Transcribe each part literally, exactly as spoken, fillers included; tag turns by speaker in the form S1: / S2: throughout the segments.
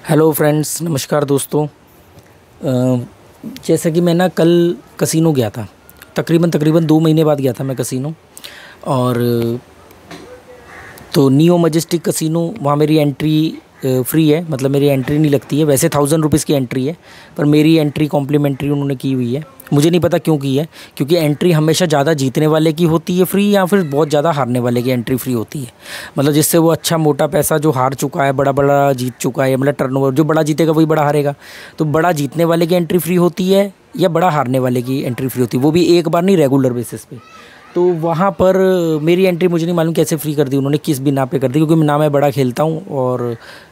S1: Hello friends, नमस्कार दोस्तों। अ, जैसा कि मैं ना कल कसिनो गया था। तकरीबन तकरीबन दो महीने बाद गया था मैं कसिनो। और तो नियो मजेस्टिक कसिनो, वहाँ मेरी एंट्री फ्री है, मतलब मेरी एंट्री नहीं लगती है। वैसे थाउजेंड रुपीज़ की एंट्री है, पर मेरी एंट्री कॉम्प्लीमेंट्री उन्होंने की हुई है। मुझे नहीं पता क्यों की है, क्योंकि एंट्री हमेशा ज़्यादा जीतने वाले की होती है फ्री, या फिर बहुत ज़्यादा हारने वाले की एंट्री फ्री होती है। मतलब जिससे वो अच्छा मोटा पैसा जो हार चुका है, बड़ा बड़ा जीत चुका है, मतलब टर्नओवर जो बड़ा जीतेगा वही बड़ा हारेगा। तो बड़ा जीतने वाले की एंट्री फ्री होती है या बड़ा हारने वाले की एंट्री फ्री होती है, वो भी एक बार नहीं, रेगुलर बेसिस पे। तो वहाँ पर मेरी एंट्री मुझे नहीं मालूम कैसे फ्री कर दी उन्होंने, किस बिना पे कर दी, क्योंकि ना मैं बड़ा खेलता हूँ और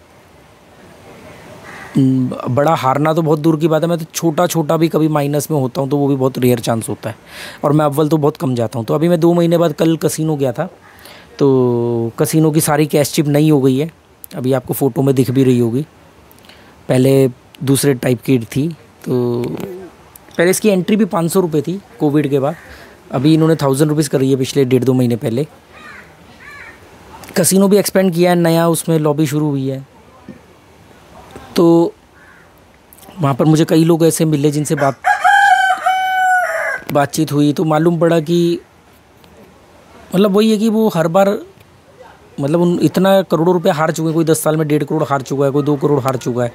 S1: बड़ा हारना तो बहुत दूर की बात है। मैं तो छोटा छोटा भी कभी माइनस में होता हूँ, तो वो भी बहुत रेयर चांस होता है। और मैं अव्वल तो बहुत कम जाता हूँ। तो अभी मैं दो महीने बाद कल कसिनो गया था, तो कसिनो की सारी कैश चिप नई हो गई है। अभी आपको फ़ोटो में दिख भी रही होगी। पहले दूसरे टाइप की थी, तो पहले इसकी एंट्री भी पाँच सौ रुपये थी कोविड के बाद। अभी इन्होंने थाउजेंड रुपीज़ करी है पिछले डेढ़ दो महीने पहले। कसिनो भी एक्सपेंड किया है, नया उसमें लॉबी शुरू हुई है। तो वहाँ पर मुझे कई लोग ऐसे मिले जिनसे बात बातचीत हुई, तो मालूम पड़ा कि मतलब वही है कि वो हर बार मतलब उन इतना करोड़ों रुपए हार चुके हैं। कोई दस साल में डेढ़ करोड़ हार चुका है, कोई दो करोड़ हार चुका है।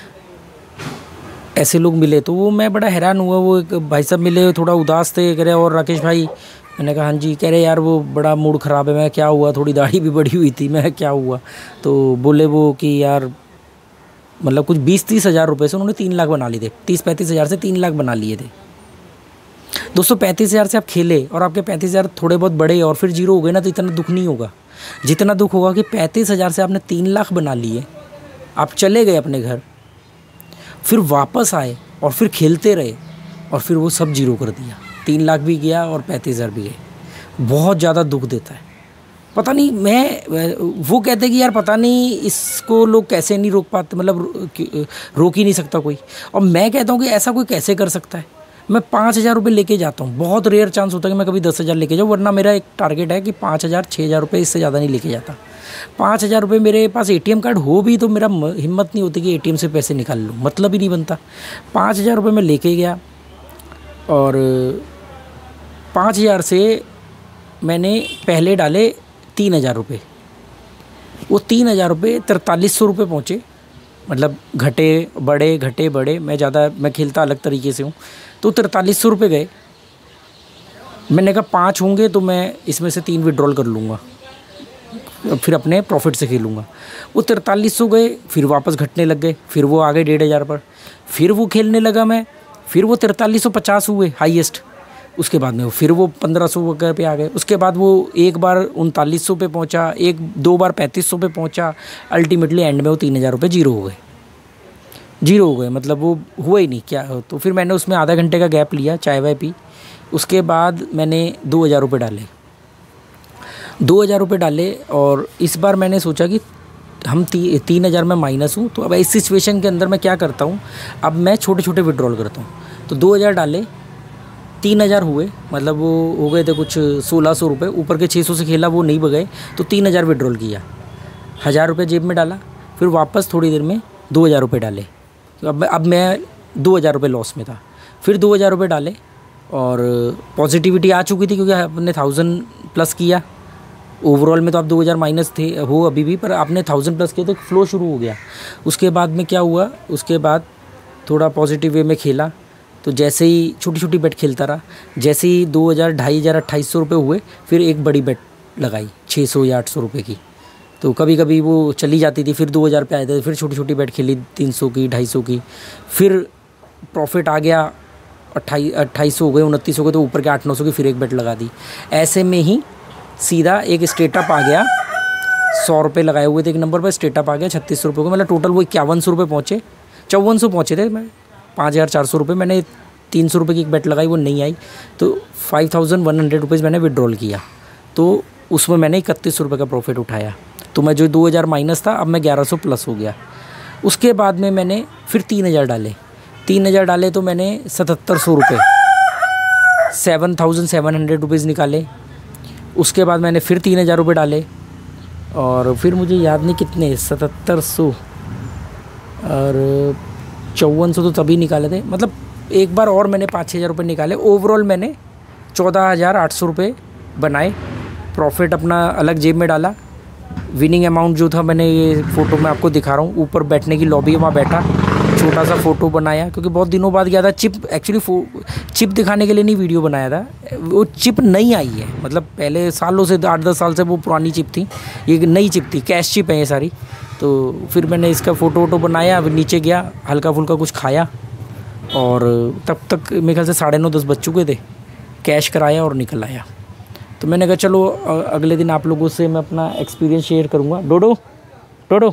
S1: ऐसे लोग मिले तो वो मैं बड़ा हैरान हुआ। वो एक भाई साहब मिले, थोड़ा उदास थे, कह रहे और राकेश भाई। मैंने कहा हाँ जी। कह रहे यार वो बड़ा मूड ख़राब है। मैं क्या हुआ, थोड़ी दाढ़ी भी बढ़ी हुई थी। मैं क्या हुआ, तो बोले वो कि यार मतलब कुछ बीस तीस हज़ार रुपये से उन्होंने तीन लाख बना लिए थे। तीस पैंतीस हज़ार से तीन लाख बना लिए थे। दोस्तों, पैंतीस हज़ार से आप खेले और आपके पैंतीस हज़ार थोड़े बहुत बड़े और फिर जीरो हो गए ना, तो इतना दुख नहीं होगा जितना दुख होगा कि पैंतीस हज़ार से आपने तीन लाख बना लिए। आप चले गए अपने घर, फिर वापस आए और फिर खेलते रहे, और फिर वो सब जीरो कर दिया। तीन लाख भी गया और पैंतीस हज़ार भी गए। बहुत ज़्यादा दुख देता है। पता नहीं, मैं वो कहते कि यार पता नहीं इसको लोग कैसे नहीं रोक पाते, मतलब रोक ही नहीं सकता कोई। और मैं कहता हूँ कि ऐसा कोई कैसे कर सकता है। मैं पाँच हज़ार रुपये लेके जाता हूँ। बहुत रेयर चांस होता है कि मैं कभी दस हज़ार लेके जाऊँ, वरना मेरा एक टारगेट है कि पाँच हज़ार छः हज़ार रुपये, इससे ज़्यादा नहीं लेके जाता। पाँच हज़ार रुपये मेरे पास एटीएम कार्ड हो भी तो मेरा हिम्मत नहीं होती कि एटीएम से पैसे निकाल लूँ, मतलब ही नहीं बनता। पाँच हज़ार रुपये मैं लेके गया और पाँच हज़ार से मैंने पहले डाले तीन हज़ार रुपये। वो तीन हज़ार रुपये तरतालीस सौ रुपये पहुँचे। मतलब घटे बड़े घटे बड़े, मैं ज़्यादा मैं खेलता अलग तरीके से हूँ, तो तरतालीस सौ रुपये गए। मैंने कहा पाँच होंगे तो मैं इसमें से तीन विड्रॉल कर लूँगा, फिर अपने प्रॉफिट से खेलूँगा। वो तरतालीस सौ गए, फिर वापस घटने लग गए, फिर वो आ गए डेढ़ हज़ार पर। फिर वो खेलने लगा मैं, फिर वो तरतालीस सौ पचास हुए हाईएस्ट। उसके बाद में वो फिर वो पंद्रह सौ वगैरह पे आ गए। उसके बाद वो एक बार उनतालीस सौ पे पहुंचा, एक दो बार पैंतीस सौ पे पहुंचा। अल्टीमेटली एंड में वो तीन हज़ार रुपये जीरो हो गए। जीरो हो गए मतलब वो हुआ ही नहीं क्या। तो फिर मैंने उसमें आधा घंटे का गैप लिया, चाय वाय पी। उसके बाद मैंने दो हज़ार रुपये डाले दो हज़ार रुपये डाले और इस बार मैंने सोचा कि हम ती, तीन हज़ार में माइनस हूँ, तो अब इस सिचुएशन के अंदर मैं क्या करता हूँ, अब मैं छोटे छोटे विड्रॉल करता हूँ। तो दो हज़ार डाले, तीन हज़ार हुए, मतलब वो हो गए थे कुछ सोलह सौ रुपये। ऊपर के छः सौ से खेला, वो नहीं बगए, तो तीन हज़ार विड्रॉल किया। हज़ार रुपये जेब में डाला, फिर वापस थोड़ी देर में दो हज़ार रुपये डाले। तो अब अब मैं दो हज़ार रुपये लॉस में था। फिर दो हज़ार रुपये डाले और पॉजिटिविटी आ चुकी थी, क्योंकि आपने थाउजेंड प्लस किया। ओवरऑल में तो आप दो हज़ार माइनस थे हो अभी भी, पर आपने थाउजेंड प्लस किया तो फ्लो शुरू हो गया। उसके बाद में क्या हुआ, उसके बाद थोड़ा पॉजिटिव वे में खेला। तो जैसे ही छोटी छोटी बेट खेलता रहा, जैसे ही दो हज़ार ढाई हज़ार अट्ठाईस सौ रुपये हुए, फिर एक बड़ी बेट लगाई छः सौ या आठ सौ रुपये की। तो कभी कभी वो चली जाती थी, फिर दो हज़ार पे आए थे, फिर छोटी छोटी बेट खेली तीन सौ की, ढाई सौ की। फिर प्रॉफिट आ गया, अट्ठाई अट्ठाईस सौ हो गए, उनतीस हो गए, तो ऊपर के आठ नौ सौ की फिर एक बेट लगा दी। ऐसे में ही सीधा एक स्टेटअप आ गया। सौ रुपये लगाए हुए थे एक नंबर पर, स्टेटअप आ गया छत्तीस सौ रुपये को। मतलब टोटल वो इक्यावन सौ रुपये पहुँचे, चौवन सौ पहुँचे थे। मैं पाँच हज़ार चार सौ रुपये मैंने तीन सौ रुपये की एक बेट लगाई, वो नहीं आई, तो five thousand one hundred rupees मैंने विड्रॉल किया। तो उसमें मैंने इकतीस सौ रुपये का प्रॉफिट उठाया। तो मैं जो दो हज़ार माइनस था, अब मैं ग्यारह सौ प्लस हो गया। उसके बाद में मैंने फिर तीन हज़ार डाले तीन हज़ार डाले तो मैंने सतहत्तर सौ रुपये seven thousand seven hundred rupees निकाले। उसके बाद मैंने फिर तीन हज़ार रुपये डाले और फिर मुझे याद नहीं कितने, सतहत्तर सौ और चौवन सौ तो तभी निकाले थे, मतलब एक बार और मैंने पाँच छः हज़ार रुपये निकाले। ओवरऑल मैंने चौदह हज़ार आठ सौ रुपये बनाए। प्रॉफिट अपना अलग जेब में डाला। विनिंग अमाउंट जो था, मैंने ये फ़ोटो में आपको दिखा रहा हूँ, ऊपर बैठने की लॉबी है, वहाँ बैठा, छोटा सा फ़ोटो बनाया, क्योंकि बहुत दिनों बाद गया था। चिप एक्चुअली चिप दिखाने के लिए नहीं वीडियो बनाया था, वो चिप नई आई है, मतलब पहले सालों से, आठ दस साल से वो पुरानी चिप थी, ये नई चिप थी, कैश चिप है ये सारी। तो फिर मैंने इसका फ़ोटो वोटो बनाया, फिर नीचे गया, हल्का फुल्का कुछ खाया, और तब तक मेरे ख्याल से साढ़े नौ दस बज चुके थे। कैश कराया और निकल आया। तो मैंने कहा चलो अगले दिन आप लोगों से मैं अपना एक्सपीरियंस शेयर करूँगा। डोडो डोडो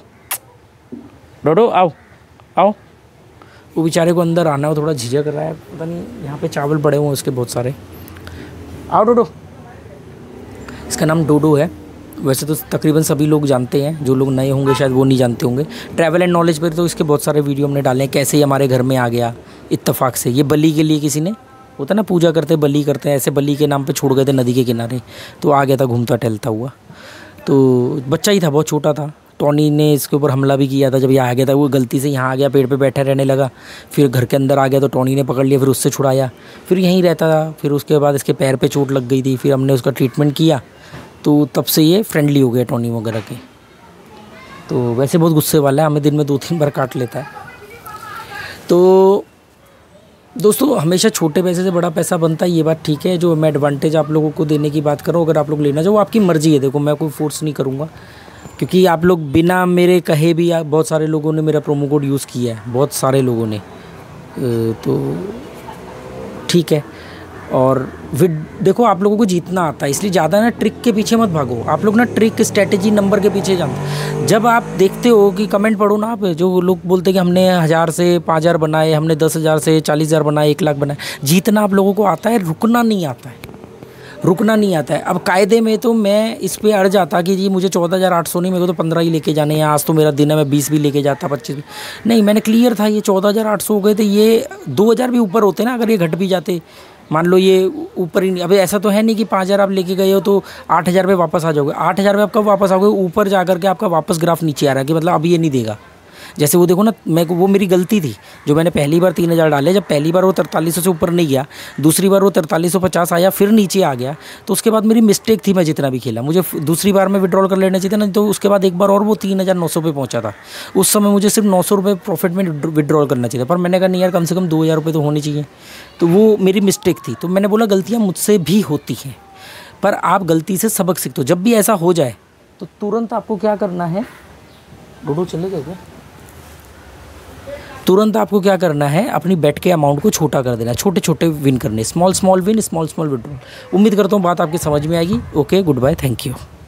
S1: डोडो आओ आओ। वो बेचारे को अंदर आना हो, थोड़ा झिझक रहा है, पता नहीं यहाँ पे चावल पड़े हुए हैं उसके बहुत सारे। आओ डोडो। इसका नाम डोडो है। वैसे तो तकरीबन सभी लोग जानते हैं, जो लोग नए होंगे शायद वो नहीं जानते होंगे। ट्रैवल एंड नॉलेज पर तो इसके बहुत सारे वीडियो हमने डाले हैं, कैसे ही हमारे घर में आ गया इत्तेफाक से। ये बलि के लिए किसी ने, होता ना पूजा करते बलि करते हैं, ऐसे बलि के नाम पे छोड़ गए थे नदी के किनारे, तो आ गया था घूमता टहलता हुआ। तो बच्चा ही था, बहुत छोटा था। टॉनी ने इसके ऊपर हमला भी किया था जब ये आ गया था। वो गलती से यहाँ आ गया, पेड़ पे बैठा रहने लगा, फिर घर के अंदर आ गया तो टॉनी ने पकड़ लिया, फिर उससे छुड़ाया, फिर यहीं रहता था। फिर उसके बाद इसके पैर पे चोट लग गई थी, फिर हमने उसका ट्रीटमेंट किया, तो तब से ये फ्रेंडली हो गया टॉनी वगैरह के। तो वैसे बहुत गुस्से वाला है, हमें दिन में दो तीन बार काट लेता है। तो दोस्तों, हमेशा छोटे पैसे से बड़ा पैसा बनता है, ये बात ठीक है। जो मैं एडवांटेज आप लोगों को देने की बात कर रहा हूँ, अगर आप लोग लेना चाहो, आपकी मर्ज़ी है। देखो, मैं कोई फोर्स नहीं करूँगा, क्योंकि आप लोग बिना मेरे कहे भी, बहुत सारे लोगों ने मेरा प्रोमो कोड यूज़ किया है, बहुत सारे लोगों ने, तो ठीक है। और विद देखो, आप लोगों को जीतना आता है, इसलिए ज़्यादा ना ट्रिक के पीछे मत भागो। आप लोग ना ट्रिक, स्ट्रेटेजी, नंबर के पीछे जाओ। जब आप देखते हो कि कमेंट पढ़ो ना आप, जो लोग बोलते हैं कि हमने हज़ार से पाँच हज़ार बनाए, हमने दस हज़ार से चालीस हज़ार बनाए, एक लाख बनाए, जीतना आप लोगों को आता है, रुकना नहीं आता है, रुकना नहीं आता है। अब कायदे में तो मैं इस पे अड़ जाता कि जी मुझे चौदह हज़ार आठ सौ नहीं, मेरे को तो पंद्रह ही लेके जाने हैं, आज तो मेरा दिन है, मैं बीस भी लेके जाता, पच्चीस भी नहीं। मैंने क्लियर था, ये चौदह हज़ार आठ सौ हो गए थे, ये दो हज़ार भी ऊपर होते ना, अगर ये घट भी जाते, मान लो ये ऊपर ही नहीं। अभी ऐसा तो है नहीं कि पाँच हज़ार आप लेके गए हो तो आठ हज़ार पे वापस आ जाओगे। आठ हज़ार पे आप कब वापस आओगे? ऊपर जा करके आपका वापस ग्राफ नीचे आ रहा है कि मतलब अब ये नहीं देगा। जैसे वो देखो ना, मैं वो मेरी गलती थी, जो मैंने पहली बार तीन हज़ार डाले, जब पहली बार वो तरतालीस सौ से ऊपर नहीं गया, दूसरी बार वो तरतालीस सौ पचास आया, फिर नीचे आ गया, तो उसके बाद मेरी मिस्टेक थी। मैं जितना भी खेला, मुझे दूसरी बार में विड्रॉल कर लेना चाहिए था ना, तो उसके बाद एक बार और वो तीन हज़ार नौ सौ पे पहुँचा था। उस समय मुझे सिर्फ नौ सौ रुपये प्रॉफिट में विड्रॉल करना चाहिए था, पर मैंने कहा नहीं यार, कम से कम दो हज़ार रुपये तो होने चाहिए, तो वो मेरी मिस्टेक थी। तो मैंने बोला गलतियाँ मुझसे भी होती हैं, पर आप गलती से सबक सीखते हो। जब भी ऐसा हो जाए तो तुरंत आपको क्या करना है, डोडो चलेगा क्या? तुरंत आपको क्या करना है, अपनी बेट के अमाउंट को छोटा कर देना, छोटे छोटे विन करने, small small win, small small withdrawal. उम्मीद करता हूँ बात आपकी समझ में आएगी। Okay, goodbye, thank you.